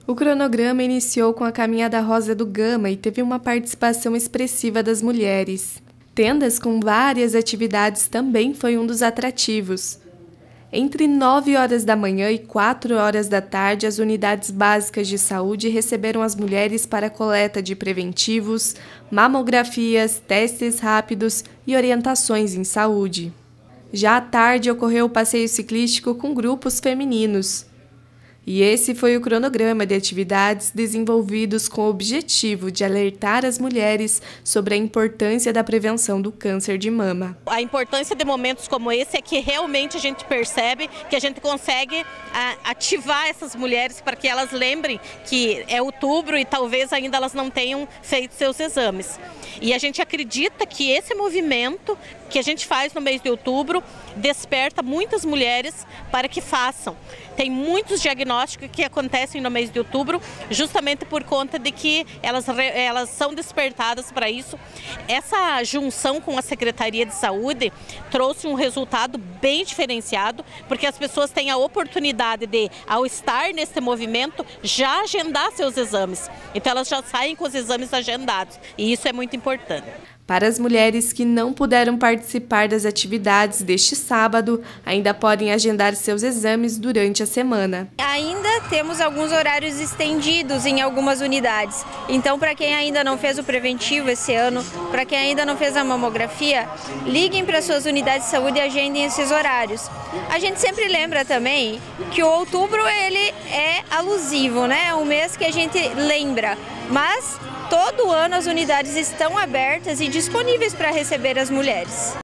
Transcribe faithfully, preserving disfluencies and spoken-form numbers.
O cronograma iniciou com a Caminhada Rosa do Gama e teve uma participação expressiva das mulheres. Tendas com várias atividades também foi um dos atrativos. Entre nove horas da manhã e quatro horas da tarde, as unidades básicas de saúde receberam as mulheres para coleta de preventivos, mamografias, testes rápidos e orientações em saúde. Já à tarde ocorreu o passeio ciclístico com grupos femininos. E esse foi o cronograma de atividades desenvolvidos com o objetivo de alertar as mulheres sobre a importância da prevenção do câncer de mama. A importância de momentos como esse é que realmente a gente percebe que a gente consegue a, ativar essas mulheres para que elas lembrem que é outubro e talvez ainda elas não tenham feito seus exames. E a gente acredita que esse movimento que a gente faz no mês de outubro desperta muitas mulheres para que façam. Tem muitos diagnósticos que acontecem no mês de outubro justamente por conta de que elas, elas são despertadas para isso. Essa junção com a Secretaria de Saúde trouxe um resultado bem diferenciado, porque as pessoas têm a oportunidade de, ao estar nesse movimento, já agendar seus exames. Então elas já saem com os exames agendados e isso é muito importante. Para as mulheres que não puderam participar das atividades deste sábado, ainda podem agendar seus exames durante a semana. Ainda temos alguns horários estendidos em algumas unidades. Então, para quem ainda não fez o preventivo esse ano, para quem ainda não fez a mamografia, liguem para suas unidades de saúde e agendem esses horários. A gente sempre lembra também que o outubro ele é alusivo, né? É um mês que a gente lembra, mas todo ano as unidades estão abertas e disponíveis para receber as mulheres.